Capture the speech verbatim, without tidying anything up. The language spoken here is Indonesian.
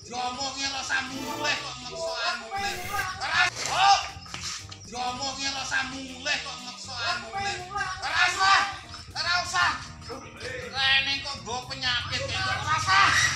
Diomongnya rasa muleh kok ngeksoan muleh. Oh! Diomongnya rasa muleh kok ngeksoan muleh. Ora usah. Ora usah. Rene kok nggo penyakit kayak rasa.